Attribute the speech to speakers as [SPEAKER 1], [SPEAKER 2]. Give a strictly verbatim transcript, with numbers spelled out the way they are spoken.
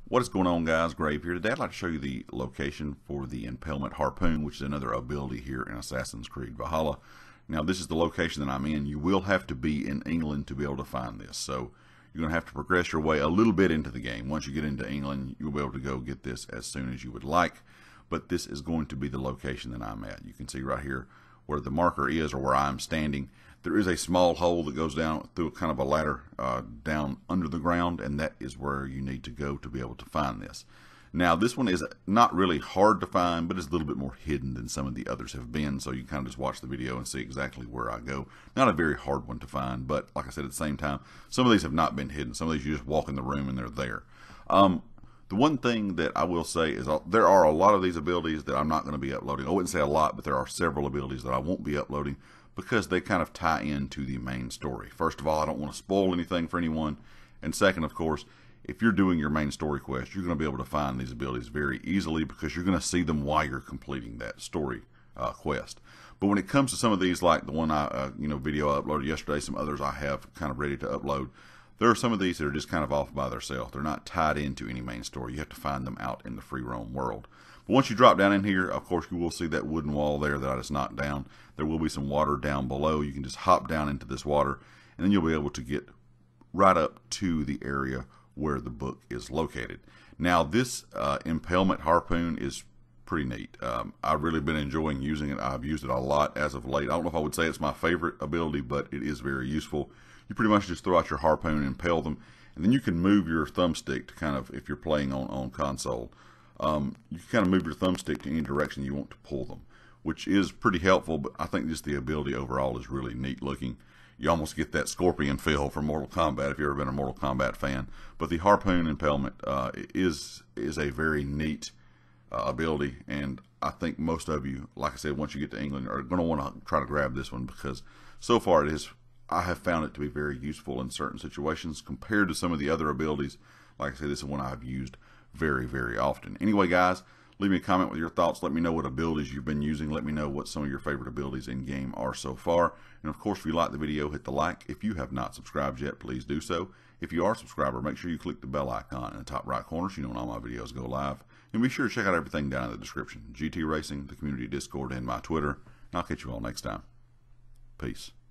[SPEAKER 1] What is going on, guys? Grave here. Today I'd like to show you the location for the Impalement Harpoon, which is another ability here in Assassin's Creed Valhalla. Now, this is the location that I'm in. You will have to be in England to be able to find this. So you're going to have to progress your way a little bit into the game. Once you get into England, you'll be able to go get this as soon as you would like. But this is going to be the location that I'm at. You can see right here where the marker is, or where I'm standing. There is a small hole that goes down through kind of a ladder uh, down under the ground, and that is where you need to go to be able to find this. Now, this one is not really hard to find, but it's a little bit more hidden than some of the others have been, so you can kind of just watch the video and see exactly where I go. Not a very hard one to find, but like I said, at the same time, some of these have not been hidden. Some of these you just walk in the room and they're there. Um, the one thing that I will say is uh, there are a lot of these abilities that I'm not going to be uploading. I wouldn't say a lot, but there are several abilities that I won't be uploading, because they kind of tie into the main story. First of all, I don't want to spoil anything for anyone. And second, of course, if you're doing your main story quest, you're going to be able to find these abilities very easily because you're going to see them while you're completing that story uh, quest. But when it comes to some of these, like the one I, uh, you know, video I uploaded yesterday, some others I have kind of ready to upload, there are some of these that are just kind of off by themselves. They're not tied into any main story. You have to find them out in the free roam world. But once you drop down in here, of course, you will see that wooden wall there that I just knocked down. There will be some water down below. You can just hop down into this water, and then you'll be able to get right up to the area where the book is located. Now, this uh, Impalement Harpoon is pretty neat. Um, I've really been enjoying using it. I've used it a lot as of late. I don't know if I would say it's my favorite ability, but it is very useful. You pretty much just throw out your harpoon and impale them, and then you can move your thumbstick to kind of, if you're playing on, on console, Um, you can kind of move your thumbstick to any direction you want to pull them, which is pretty helpful, but I think just the ability overall is really neat looking. You almost get that Scorpion feel from Mortal Kombat if you've ever been a Mortal Kombat fan. But the Harpoon Impalement uh, is, is a very neat uh, ability, and I think most of you, like I said, once you get to England, are going to want to try to grab this one, because so far it is, I have found it to be very useful in certain situations compared to some of the other abilities. Like I said, this is one I've used very, very often. Anyway, guys, leave me a comment with your thoughts. Let me know what abilities you've been using. Let me know what some of your favorite abilities in game are so far. And of course, if you like the video, hit the like. If you have not subscribed yet, please do so. If you are a subscriber, make sure you click the bell icon in the top right corner so you know when all my videos go live. And be sure to check out everything down in the description. G T Racing, the community Discord, and my Twitter. And I'll catch you all next time. Peace.